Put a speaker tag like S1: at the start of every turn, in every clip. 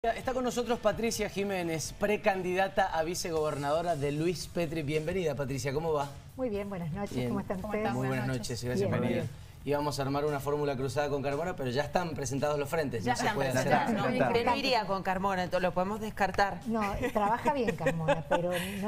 S1: Está con nosotros Patricia Jiménez, precandidata a vicegobernadora de Luis Petri. Bienvenida, Patricia, ¿cómo va?
S2: Muy bien, buenas noches.
S1: Bien.
S2: ¿Cómo están ustedes?
S1: Muy buenas noches, gracias por venir. Íbamos a armar una fórmula cruzada con Carmona, pero ya están presentados los frentes.
S3: Ya
S1: no se puede hacer.
S3: Pero no iría con Carmona, entonces lo podemos descartar.
S2: No, trabaja bien Carmona, pero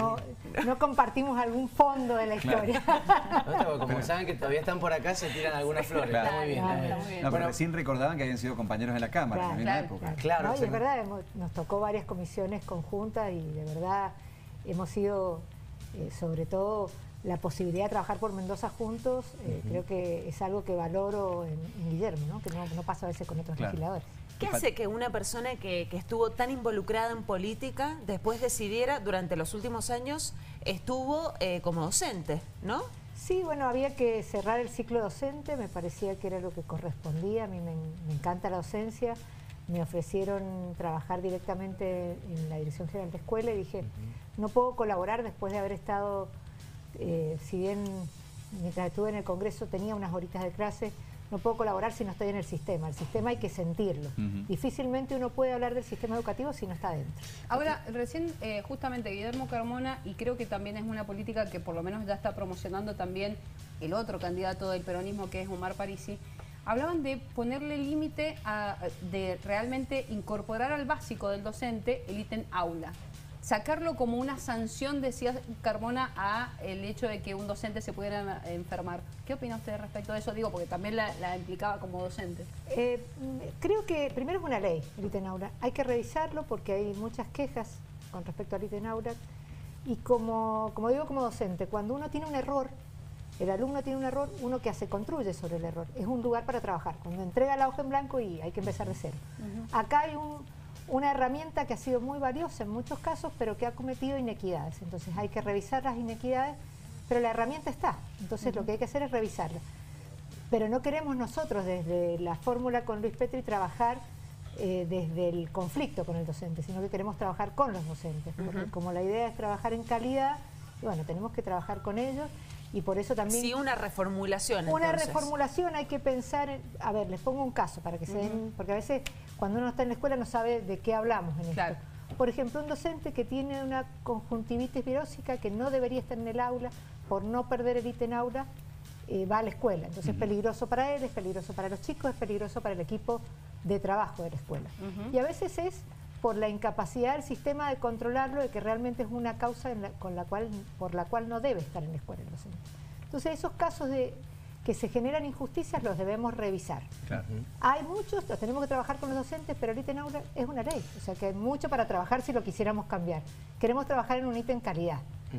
S2: no compartimos algún fondo de la historia.
S1: No, como saben que todavía están por acá, se tiran algunas flores.
S4: Claro.
S1: Está muy bien.
S2: Claro,
S1: Está muy bien.
S4: No, pero recién recordaban que habían sido compañeros en la Cámara en la misma época.
S1: Claro,
S2: No, y es verdad, nos tocó varias comisiones conjuntas y de verdad hemos sido, sobre todo, la posibilidad de trabajar por Mendoza juntos. Creo que es algo que valoro en Guillermo, ¿no? Que no pasa a veces con otros legisladores.
S3: ¿Qué hace que una persona que estuvo tan involucrada en política después decidiera, durante los últimos años, estuvo como docente, ¿no?
S2: Sí, bueno, había que cerrar el ciclo docente, me parecía que era lo que correspondía. A mí me encanta la docencia. Me ofrecieron trabajar directamente en la Dirección General de Escuela y dije, no puedo colaborar después de haber estado, si bien mientras estuve en el Congreso tenía unas horitas de clase, no puedo colaborar si no estoy en el sistema. El sistema hay que sentirlo. Difícilmente uno puede hablar del sistema educativo si no está dentro.
S5: Ahora, recién justamente Guillermo Carmona, y creo que también es una política que por lo menos ya está promocionando también el otro candidato del peronismo, que es Omar Parisi, hablaban de ponerle límite, de realmente incorporar al básico del docente el ítem aula. Sacarlo como una sanción, decía Carmona, a el hecho de que un docente se pudiera enfermar. ¿Qué opina usted respecto de eso? Digo, porque también la implicaba como docente.
S2: Creo que primero es una ley, el ítem aula. Hay que revisarlo porque hay muchas quejas con respecto al ítem aula. Y como digo como docente, cuando uno tiene un error, el alumno tiene un error, uno que hace, construye sobre el error. Es un lugar para trabajar. Cuando entrega la hoja en blanco y hay que empezar de cero. Acá hay una herramienta que ha sido muy valiosa en muchos casos, pero que ha cometido inequidades. Entonces hay que revisar las inequidades, pero la herramienta está. Entonces lo que hay que hacer es revisarla. Pero no queremos nosotros desde la fórmula con Luis Petri trabajar desde el conflicto con el docente, sino que queremos trabajar con los docentes. Porque como la idea es trabajar en calidad, y bueno, tenemos que trabajar con ellos. Y por eso también...
S3: Sí, una reformulación.
S2: Una reformulación, hay que pensar en... A ver, les pongo un caso para que se den... Porque a veces cuando uno está en la escuela no sabe de qué hablamos en esto. Por ejemplo, un docente que tiene una conjuntivitis virósica que no debería estar en el aula, por no perder el ítem aula, va a la escuela. Entonces es peligroso para él, es peligroso para los chicos, es peligroso para el equipo de trabajo de la escuela. Y a veces es por la incapacidad del sistema de controlarlo, de que realmente es una causa por la cual no debe estar en la escuela el docente. Entonces esos casos que se generan injusticias los debemos revisar. Claro. Hay muchos, los tenemos que trabajar con los docentes, pero el ítem aula es una ley, o sea que hay mucho para trabajar si lo quisiéramos cambiar. Queremos trabajar en un ítem calidad.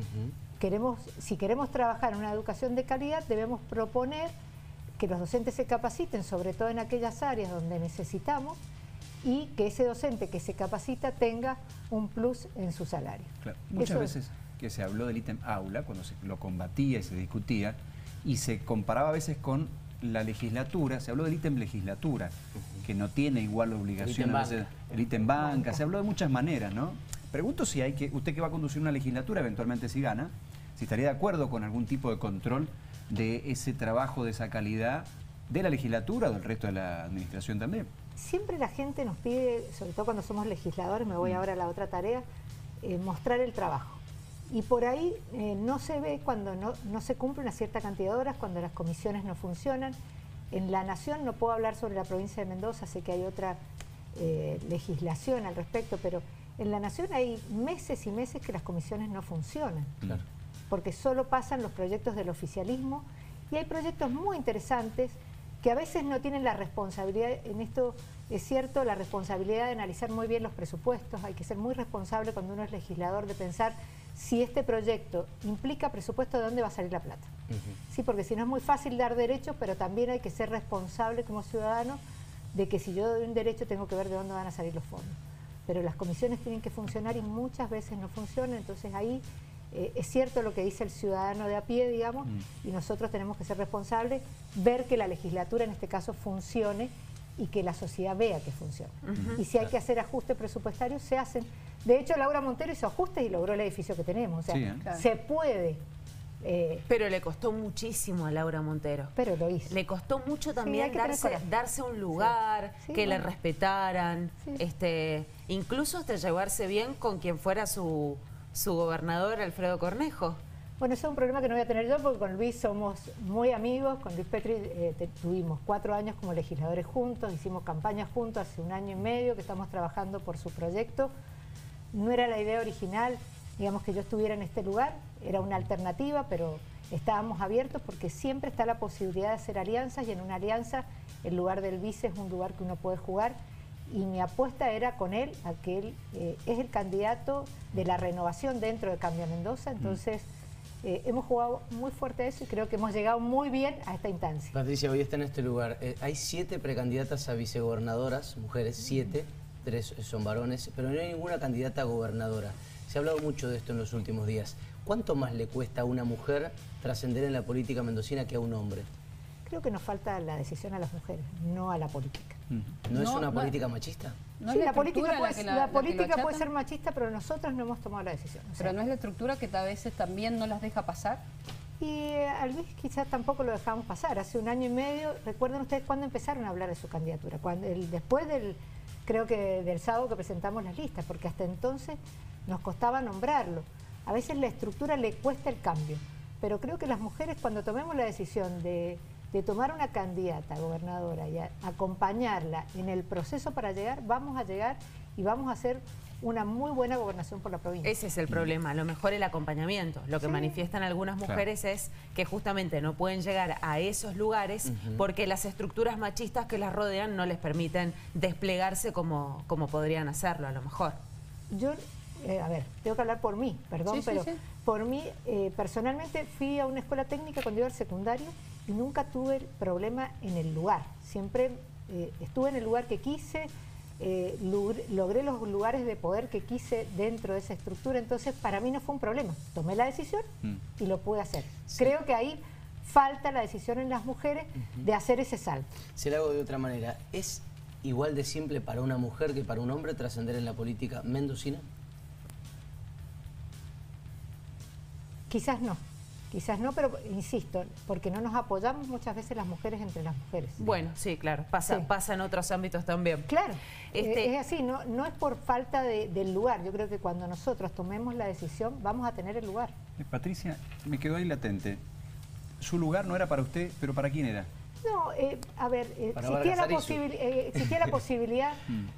S2: Si queremos trabajar en una educación de calidad, debemos proponer que los docentes se capaciten, sobre todo en aquellas áreas donde necesitamos, y que ese docente que se capacita tenga un plus en su salario.
S4: Claro. Muchas veces que se habló del ítem aula, cuando se lo combatía y se discutía, y se comparaba a veces con la legislatura, se habló del ítem legislatura, que no tiene igual obligación a veces, el ítem banca, se habló de muchas maneras, ¿no? Pregunto si usted que va a conducir una legislatura, eventualmente si gana, si estaría de acuerdo con algún tipo de control de ese trabajo, de esa calidad, de la legislatura o del resto de la administración también.
S2: Siempre la gente nos pide, sobre todo cuando somos legisladores, me voy ahora a la otra tarea, mostrar el trabajo. Y por ahí no se ve cuando no se cumple una cierta cantidad de horas, cuando las comisiones no funcionan. En la Nación no puedo hablar sobre la provincia de Mendoza, sé que hay otra legislación al respecto, pero en la Nación hay meses y meses que las comisiones no funcionan. Claro. Porque solo pasan los proyectos del oficialismo y hay proyectos muy interesantes que a veces no tienen la responsabilidad, en esto es cierto, la responsabilidad de analizar muy bien los presupuestos. Hay que ser muy responsable cuando uno es legislador de pensar si este proyecto implica presupuesto, de dónde va a salir la plata. Sí, porque si no es muy fácil dar derechos, pero también hay que ser responsable como ciudadano de que si yo doy un derecho tengo que ver de dónde van a salir los fondos. Pero las comisiones tienen que funcionar y muchas veces no funcionan, entonces ahí es cierto lo que dice el ciudadano de a pie, digamos, y nosotros tenemos que ser responsables, ver que la legislatura en este caso funcione y que la sociedad vea que funciona. Y si hay que hacer ajustes presupuestarios, se hacen. De hecho, Laura Montero hizo ajustes y logró el edificio que tenemos. O sea, se puede
S3: Pero le costó muchísimo a Laura Montero.
S2: Pero lo hizo.
S3: Le costó mucho
S2: Sí,
S3: también
S2: hay que tener coraje.
S3: darse un lugar,
S2: Sí,
S3: que le
S2: bueno.
S3: respetaran,
S2: Sí.
S3: incluso hasta llevarse bien con quien fuera su gobernador, Alfredo Cornejo.
S2: Bueno, eso es un problema que no voy a tener yo porque con Luis somos muy amigos. Con Luis Petri tuvimos 4 años como legisladores juntos, hicimos campaña juntos hace 1 año y medio que estamos trabajando por su proyecto. No era la idea original, digamos, que yo estuviera en este lugar, era una alternativa, pero estábamos abiertos porque siempre está la posibilidad de hacer alianzas y en una alianza el lugar del vice es un lugar que uno puede jugar. Y mi apuesta era con él, a que él es el candidato de la renovación dentro de Cambia Mendoza, entonces hemos jugado muy fuerte a eso y creo que hemos llegado muy bien a esta instancia.
S1: Patricia, hoy está en este lugar. Hay 7 precandidatas a vicegobernadoras, mujeres, 7, 3 son varones, pero no hay ninguna candidata a gobernadora. Se ha hablado mucho de esto en los últimos días. ¿Cuánto más le cuesta a una mujer trascender en la política mendocina que a un hombre?
S2: Creo que nos falta la decisión a las mujeres, no a la política.
S1: ¿No es
S5: No,
S1: una
S5: no.
S1: política machista?
S5: No
S2: Sí,
S5: es
S2: la política,
S5: estructura
S2: puede,
S5: la
S2: la
S5: que
S2: política
S5: lo
S2: puede
S5: achatan,
S2: ser machista, pero nosotros no hemos tomado la decisión. O sea,
S5: pero no es la estructura que a veces también no las deja pasar.
S2: y a Luis quizás tampoco lo dejamos pasar. Hace 1 año y medio, ¿recuerdan ustedes cuándo empezaron a hablar de su candidatura? Después del, creo que del sábado que presentamos las listas, porque hasta entonces nos costaba nombrarlo. A veces la estructura le cuesta el cambio, pero creo que las mujeres cuando tomemos la decisión de tomar una candidata gobernadora y acompañarla en el proceso para llegar, vamos a llegar y vamos a hacer una muy buena gobernación por la provincia.
S3: Ese es el problema, a lo mejor el acompañamiento. Lo que
S2: Sí.
S3: manifiestan algunas mujeres es que justamente no pueden llegar a esos lugares porque las estructuras machistas que las rodean no les permiten desplegarse como podrían hacerlo a lo mejor.
S2: Yo, a ver, tengo que hablar por mí, perdón,
S5: Sí, sí,
S2: pero
S5: sí.
S2: por mí, personalmente fui a una escuela técnica cuando iba al secundario y nunca tuve problema en el lugar. Siempre estuve en el lugar que quise, logré los lugares de poder que quise dentro de esa estructura, entonces para mí no fue un problema. Tomé la decisión y lo pude hacer.
S1: Sí.
S2: Creo que ahí falta la decisión en las mujeres de hacer ese salto.
S1: Se lo hago de otra manera. ¿Es igual de simple para una mujer que para un hombre trascender en la política mendocina?
S2: Quizás no, pero insisto, porque no nos apoyamos muchas veces las mujeres entre las mujeres.
S3: Bueno, sí, claro,
S2: Sí.
S3: pasa en otros ámbitos también.
S2: Claro,
S3: Este-
S2: es así, no es por falta del lugar. Yo creo que cuando nosotros tomemos la decisión vamos a tener el lugar.
S4: Patricia, me quedó ahí latente. Su lugar no era para usted, pero ¿para quién era?
S2: No, a ver,
S1: Para
S2: existía la,
S1: Vargas Arizu.
S2: existía la posibilidad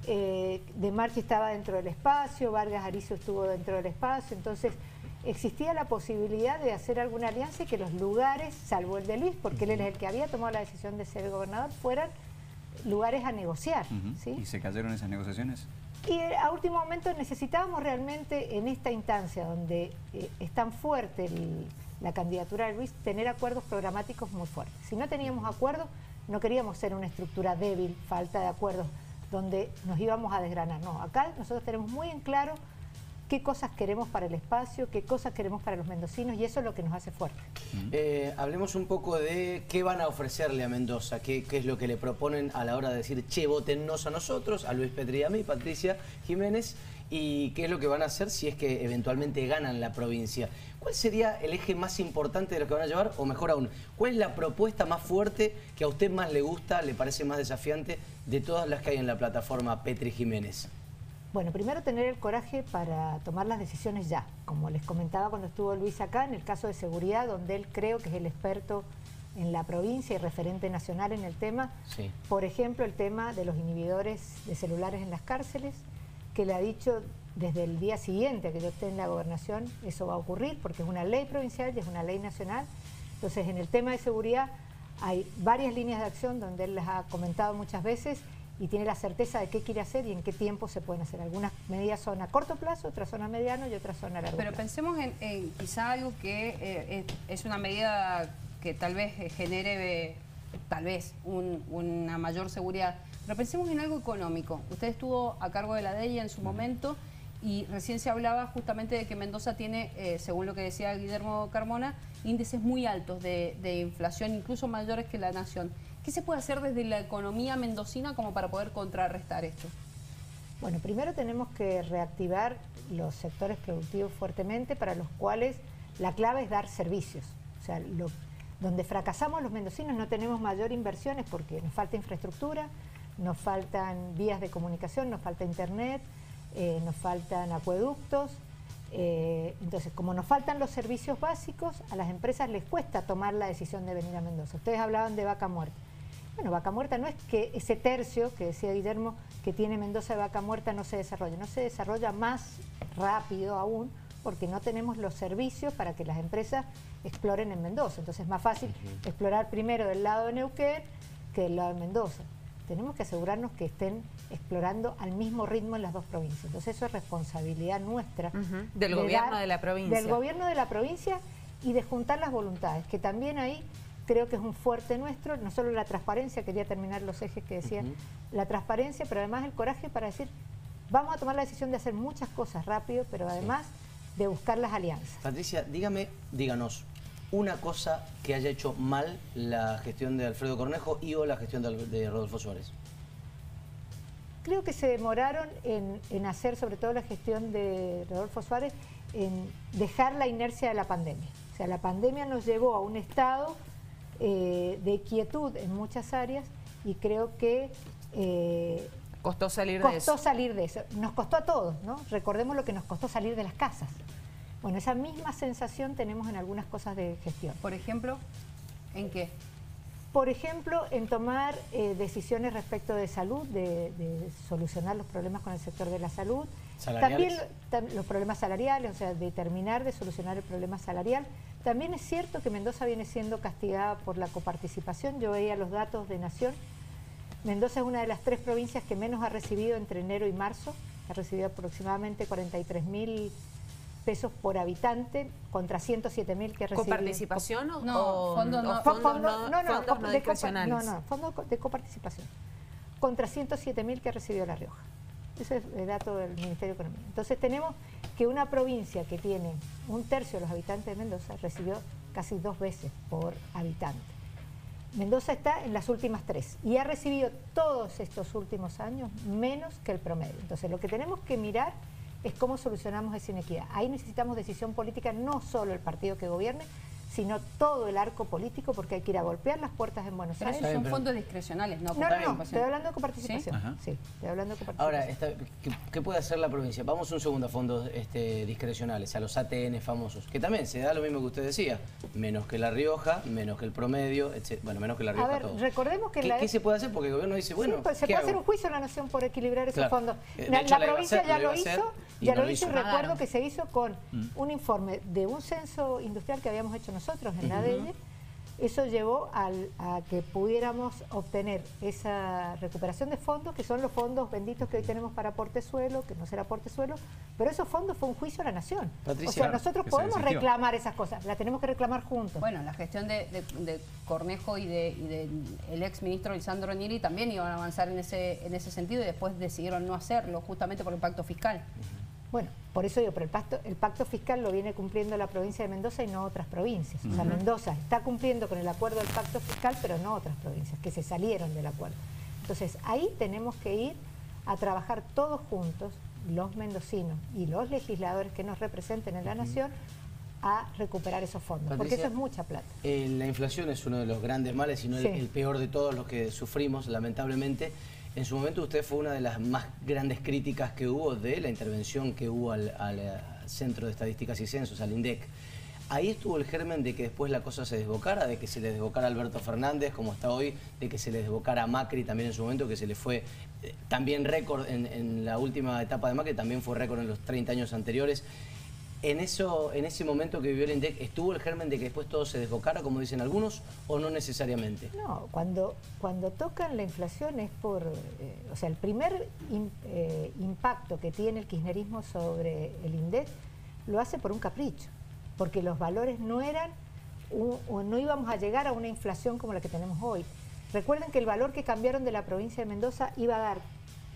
S2: de Marchi estaba dentro del espacio, Vargas Arizu estuvo dentro del espacio, entonces existía la posibilidad de hacer alguna alianza y que los lugares, salvo el de Luis, porque él es el que había tomado la decisión de ser gobernador, fueran lugares a negociar. ¿sí?
S4: ¿Y se cayeron esas negociaciones?
S2: Y a último momento necesitábamos realmente en esta instancia donde es tan fuerte la candidatura de Luis, tener acuerdos programáticos muy fuertes. Si no teníamos acuerdos, no queríamos ser una estructura débil, falta de acuerdos, donde nos íbamos a desgranar. No, acá nosotros tenemos muy en claro qué cosas queremos para el espacio, qué cosas queremos para los mendocinos y eso es lo que nos hace fuertes.
S1: Hablemos un poco de qué van a ofrecerle a Mendoza, qué es lo que le proponen a la hora de decir, che, votennos a nosotros, a Luis Petri y a mí, Patricia Jiménez, y qué es lo que van a hacer si es que eventualmente ganan la provincia. ¿Cuál sería el eje más importante de lo que van a llevar? O mejor aún, ¿cuál es la propuesta más fuerte que a usted más le gusta, le parece más desafiante de todas las que hay en la plataforma Petri Jiménez?
S2: Bueno, primero tener el coraje para tomar las decisiones ya. Como les comentaba cuando estuvo Luis acá, en el caso de seguridad, donde él creo que es el experto en la provincia y referente nacional en el tema.
S1: Sí.
S2: Por ejemplo, el tema de los inhibidores de celulares en las cárceles, que le ha dicho desde el día siguiente a que yo esté en la gobernación, eso va a ocurrir porque es una ley provincial y es una ley nacional. Entonces, en el tema de seguridad hay varias líneas de acción donde él las ha comentado muchas veces y tiene la certeza de qué quiere hacer y en qué tiempo se pueden hacer. Algunas medidas son a corto plazo, otras son a mediano y otras son a largo
S5: Pero
S2: plazo.
S5: pensemos en quizá algo que es una medida que tal vez genere tal vez una mayor seguridad. Pero pensemos en algo económico. Usted estuvo a cargo de la DEIA en su momento y recién se hablaba justamente de que Mendoza tiene, según lo que decía Guillermo Carmona, índices muy altos de inflación, incluso mayores que la nación. ¿Qué se puede hacer desde la economía mendocina como para poder contrarrestar esto?
S2: Bueno, primero tenemos que reactivar los sectores productivos fuertemente para los cuales La clave es dar servicios. O sea, donde fracasamos los mendocinos no tenemos mayor inversiones porque nos falta infraestructura, nos faltan vías de comunicación, nos falta internet, nos faltan acueductos. Entonces, como nos faltan los servicios básicos, a las empresas les cuesta tomar la decisión de venir a Mendoza. Ustedes hablaban de vaca muerta. Bueno, vaca muerta no es que ese tercio que decía Guillermo que tiene Mendoza de vaca muerta no se desarrolle, no se desarrolla más rápido aún porque no tenemos los servicios para que las empresas exploren en Mendoza. Entonces es más fácil explorar primero del lado de Neuquén que del lado de Mendoza. Tenemos que asegurarnos que estén explorando al mismo ritmo en las dos provincias. Entonces eso es responsabilidad nuestra.
S3: Del gobierno de la provincia.
S2: Del gobierno de la provincia y de juntar las voluntades, que también ahí creo que es un fuerte nuestro, no solo la transparencia, quería terminar los ejes que decían, la transparencia, pero además el coraje para decir, vamos a tomar la decisión de hacer muchas cosas rápido, pero además de buscar las alianzas.
S1: Patricia, díganos una cosa que haya hecho mal la gestión de Alfredo Cornejo y o la gestión de Rodolfo Suárez.
S2: Creo que se demoraron en hacer, sobre todo la gestión de Rodolfo Suárez, en dejar la inercia de la pandemia. O sea, la pandemia nos llevó a un estado de quietud en muchas áreas y creo que
S3: costó salir
S2: de eso. Nos costó a todos, ¿no? Recordemos lo que nos costó salir de las casas. Bueno, esa misma sensación tenemos en algunas cosas de gestión.
S5: Por ejemplo, ¿en qué?
S2: Por ejemplo, en tomar decisiones respecto de salud, de solucionar los problemas con el sector de la salud.
S1: ¿Salariales?
S2: También los problemas salariales, o sea, de terminar de solucionar el problema salarial. También es cierto que Mendoza viene siendo castigada por la coparticipación. Yo veía los datos de Nación. Mendoza es una de las 3 provincias que menos ha recibido entre enero y marzo. Ha recibido aproximadamente 43.000 pesos por habitante contra 107.000 que recibió.
S3: ¿Coparticipación o
S5: fondos
S3: no discrecionales?
S2: No, fondos de coparticipación. Contra 107.000 que recibió La Rioja. Ese es el dato del Ministerio de Economía. Entonces tenemos que una provincia que tiene 1/3 de los habitantes de Mendoza recibió casi 2 veces por habitante. Mendoza está en las últimas 3 y ha recibido todos estos últimos años menos que el promedio. Entonces lo que tenemos que mirar es cómo solucionamos esa inequidad. Ahí necesitamos decisión política, no solo el partido que gobierne, sino todo el arco político, porque hay que ir a golpear las puertas en Buenos
S5: Pero
S2: Aires.
S5: esos son fondos discrecionales, ¿no?
S2: No, estoy hablando de coparticipación.
S5: ¿Sí?
S2: Sí, estoy hablando de coparticipación.
S1: Ahora, ¿qué puede hacer la provincia? Vamos un segundo a fondos discrecionales, a los ATN famosos, que también se da lo mismo que usted decía, menos que La Rioja, menos que el promedio, etc. Bueno, menos que La Rioja.
S2: A ver,
S1: todo.
S2: recordemos que
S1: ¿Qué se puede hacer? Porque el gobierno dice, bueno,
S2: sí, pues se
S1: ¿qué
S2: puede hacer
S1: hago?
S2: un juicio en la Nación por equilibrar esos
S1: Claro.
S2: fondos.
S1: De
S2: La
S1: hecho,
S2: provincia ya lo hizo, y recuerdo
S3: Pagaron.
S2: que se hizo con un informe de un censo industrial que habíamos hecho nosotros en la ADN. Eso llevó a que pudiéramos obtener esa recuperación de fondos, que son los fondos benditos que hoy tenemos para aporte suelo, que no será aporte suelo, pero esos fondos fue un juicio a la Nación.
S1: Patricia,
S2: o sea,
S1: claro,
S2: nosotros
S4: que se
S2: podemos
S4: desistió.
S2: reclamar esas cosas, las tenemos que reclamar juntos.
S5: Bueno, la gestión de Cornejo y de el ex ministro Lisandro Agnelli también iban a avanzar en ese sentido y después decidieron no hacerlo, justamente por el pacto fiscal.
S2: Bueno, por eso digo, pero el pacto fiscal lo viene cumpliendo la provincia de Mendoza y no otras provincias. O sea, Mendoza está cumpliendo con el acuerdo del pacto fiscal, pero no otras provincias que se salieron del acuerdo. Entonces, ahí tenemos que ir a trabajar todos juntos, los mendocinos y los legisladores que nos representen en la Nación, a recuperar esos fondos, porque
S1: Patricia,
S2: eso es mucha plata.
S1: La inflación es uno de los grandes males, si no
S2: Sí.
S1: el peor de todos los que sufrimos, lamentablemente. En su momento usted fue una de las más grandes críticas que hubo de la intervención que hubo al Centro de Estadísticas y Censos, al INDEC. Ahí estuvo el germen de que después la cosa se desbocara, de que se le desbocara a Alberto Fernández, como está hoy, de que se le desbocara a Macri también en su momento, que se le fue también récord en la última etapa de Macri, también fue récord en los 30 años anteriores. En ese momento que vivió el INDEC, ¿estuvo el germen de que después todo se desbocara, como dicen algunos, o no necesariamente?
S2: No, cuando tocan la inflación es por... o sea, el primer impacto que tiene el kirchnerismo sobre el INDEC lo hace por un capricho, porque los valores no eran, o no íbamos a llegar a una inflación como la que tenemos hoy. Recuerden que el valor que cambiaron de la provincia de Mendoza iba a dar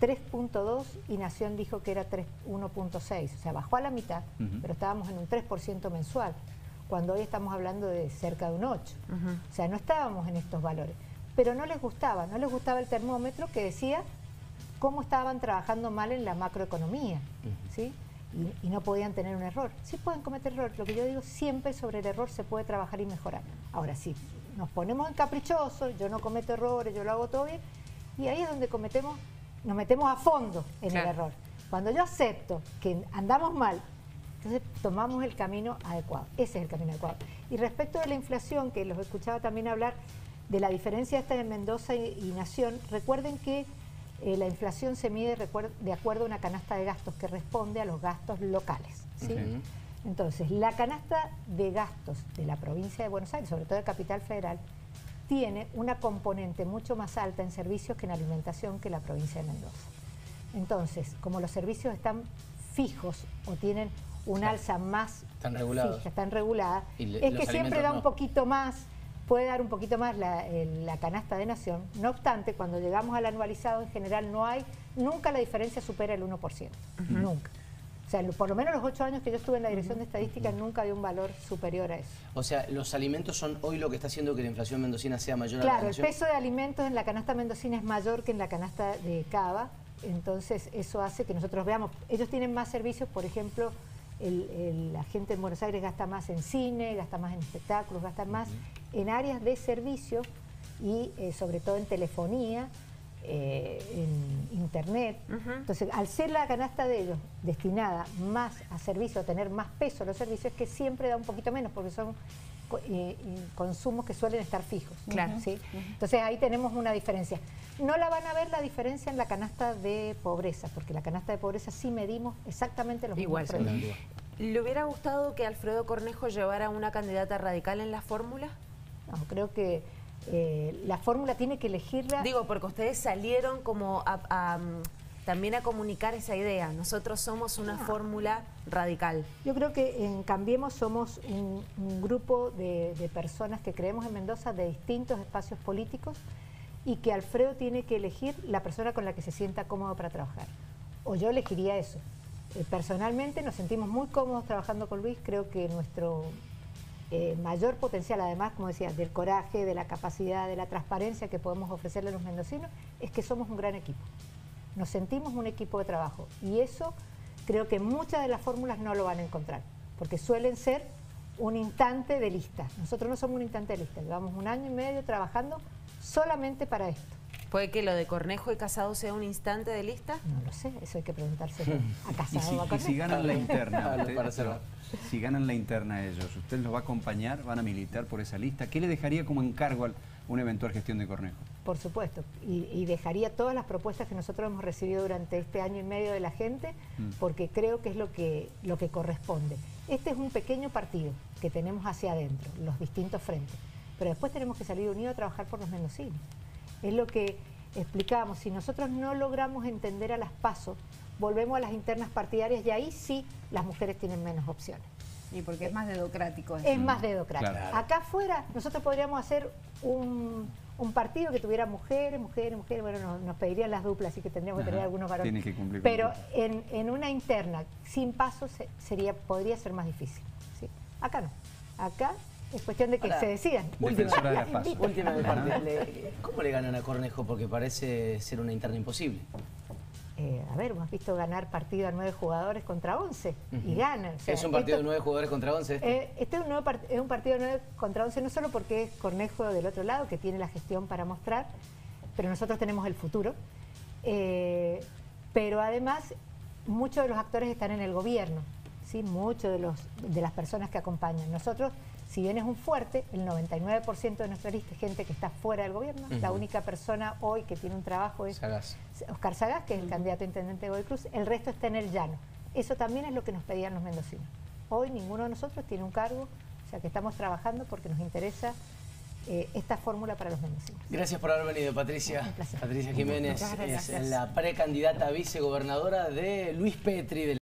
S2: 3.2 y Nación dijo que era 1.6, o sea, bajó a la mitad, pero estábamos en un 3% mensual, cuando hoy estamos hablando de cerca de un 8%. O sea, no estábamos en estos valores. Pero no les gustaba el termómetro que decía cómo estaban trabajando mal en la macroeconomía, ¿sí? y no podían tener un error. Sí pueden cometer errores, lo que yo digo, siempre sobre el error se puede trabajar y mejorar. Ahora sí, nos ponemos en caprichosos, yo no cometo errores, yo lo hago todo bien, y ahí es donde nos metemos a fondo en el error. Cuando yo acepto que andamos mal, entonces tomamos el camino adecuado. Ese es el camino adecuado. Y respecto de la inflación, que los escuchaba también hablar de la diferencia esta de Mendoza y Nación, recuerden que la inflación se mide de acuerdo a una canasta de gastos que responde a los gastos locales, ¿sí? Entonces, la canasta de gastos de la provincia de Buenos Aires, sobre todo de Capital Federal, tiene una componente mucho más alta en servicios que en alimentación que la provincia de Mendoza. Entonces, como los servicios están fijos o tienen un alza más fija, están reguladas, es que siempre da un poquito más, puede dar un poquito más la canasta de Nación. No obstante, cuando llegamos al anualizado, en general nunca la diferencia supera el 1%, nunca. O sea, por lo menos los 8 años que yo estuve en la Dirección de Estadística nunca había un valor superior a eso.
S1: O sea, los alimentos son hoy lo que está haciendo que la inflación mendocina sea mayor a la
S2: Claro, el
S1: nación.
S2: peso de alimentos en la canasta mendocina es mayor que en la canasta de Cava, entonces eso hace que nosotros veamos, ellos tienen más servicios, por ejemplo, la gente en Buenos Aires gasta más en cine, gasta más en espectáculos, gasta más en áreas de servicio y sobre todo en telefonía, en internet. Entonces, al ser la canasta de ellos destinada más a servicio, a tener más peso los servicios, es que siempre da un poquito menos, porque son consumos que suelen estar fijos.
S3: Claro.
S2: ¿Sí? Entonces ahí tenemos una diferencia. No la van a ver la diferencia en la canasta de pobreza, porque la canasta de pobreza sí medimos exactamente los mismos productos.
S3: ¿Le hubiera gustado que Alfredo Cornejo llevara una candidata radical en la fórmula?
S2: No, creo que la fórmula tiene que elegirla.
S3: Digo, porque ustedes salieron como también a comunicar esa idea. Nosotros somos una fórmula radical.
S2: Yo creo que en Cambiemos somos un grupo de personas que creemos en Mendoza de distintos espacios políticos y que Alfredo tiene que elegir la persona con la que se sienta cómodo para trabajar. O yo elegiría eso. Personalmente nos sentimos muy cómodos trabajando con Luis. Creo que nuestro mayor potencial, además, como decía, del coraje, de la capacidad, de la transparencia que podemos ofrecerle a los mendocinos, es que somos un gran equipo. Nos sentimos un equipo de trabajo y eso creo que muchas de las fórmulas no lo van a encontrar, porque suelen ser un instante de lista. Nosotros no somos un instante de lista, llevamos 1 año y medio trabajando solamente para esto.
S3: ¿Puede que lo de Cornejo y Casado sea un instante de lista?
S2: No lo sé, eso hay que preguntárselo a Casado o a Cornejo.
S4: Y si ganan la interna, si ganan la interna ellos, ¿usted los va a acompañar? ¿Van a militar por esa lista? ¿Qué le dejaría como encargo a una eventual gestión de Cornejo?
S2: Por supuesto, y dejaría todas las propuestas que nosotros hemos recibido durante este 1 año y medio de la gente, porque creo que es lo que corresponde. Este es un pequeño partido que tenemos hacia adentro, los distintos frentes, pero después tenemos que salir unidos a trabajar por los mendocinos. Es lo que explicábamos, si nosotros no logramos entender a las PASO, volvemos a las internas partidarias y ahí sí las mujeres tienen menos opciones.
S5: Y porque es más dedocrático.
S2: Es más dedocrático.
S4: Claro.
S2: Acá afuera nosotros podríamos hacer un partido que tuviera mujeres, bueno, nos pedirían las duplas, así que tendríamos que tener algunos varones.
S4: Tiene que cumplir.
S2: Pero en una interna, sin pasos, podría ser más difícil. ¿Sí? Acá no. Acá es cuestión de que se decidan.
S4: Defensora de las PASO.
S1: Última de parte. ¿Cómo le ganan a Cornejo? Porque parece ser una interna imposible.
S2: A ver, hemos visto ganar partido a 9 jugadores contra 11 y ganan. O sea,
S1: ¿Es un partido de 9 jugadores contra 11?
S2: Este es un partido de 9 contra 11, no solo porque es Cornejo del otro lado, que tiene la gestión para mostrar, pero nosotros tenemos el futuro. Pero además, muchos de los actores están en el gobierno, ¿sí? Muchos de las personas que acompañan. Nosotros, si bien es un fuerte, el 99% de nuestra lista es gente que está fuera del gobierno. La única persona hoy que tiene un trabajo es Oscar Sagás, que es el candidato a intendente de Godoy Cruz. El resto está en el llano. Eso también es lo que nos pedían los mendocinos. Hoy ninguno de nosotros tiene un cargo, o sea que estamos trabajando porque nos interesa esta fórmula para los mendocinos.
S1: Gracias por haber venido, Patricia.
S2: Un placer.
S1: Patricia Jiménez
S3: Muchas gracias.
S1: es la precandidata a vicegobernadora de Luis Petri.